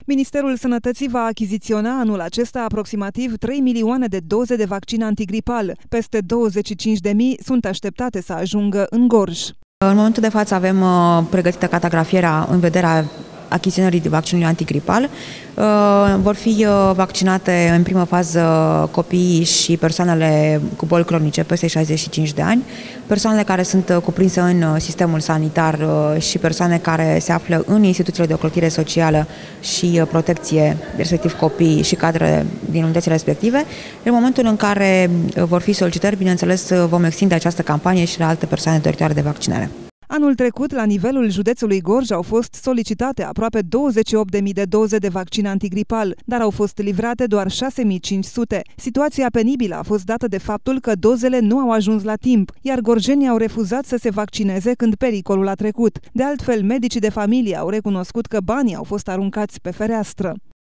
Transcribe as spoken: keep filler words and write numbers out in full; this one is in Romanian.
Ministerul Sănătății va achiziționa anul acesta aproximativ trei milioane de doze de vaccin antigripal. Peste douăzeci și cinci de mii sunt așteptate să ajungă în Gorj. În momentul de față avem uh, pregătită catagrafierea în vederea achiziționării de vaccinului antigripal. Uh, vor fi uh, vaccinate în primă fază copiii și persoanele cu boli cronice peste șaizeci și cinci de ani, persoanele care sunt uh, cuprinse în uh, sistemul sanitar uh, și persoane care se află în instituțiile de ocrotire socială și uh, protecție, respectiv copii și cadre din unitățile respective. În momentul în care uh, vor fi solicitări, bineînțeles, uh, vom extinde această campanie și la alte persoane doritoare de vaccinare. Anul trecut, la nivelul județului Gorj, au fost solicitate aproape douăzeci și opt de mii de doze de vaccin antigripal, dar au fost livrate doar șase mii cinci sute. Situația penibilă a fost dată de faptul că dozele nu au ajuns la timp, iar gorjenii au refuzat să se vaccineze când pericolul a trecut. De altfel, medicii de familie au recunoscut că banii au fost aruncați pe fereastră.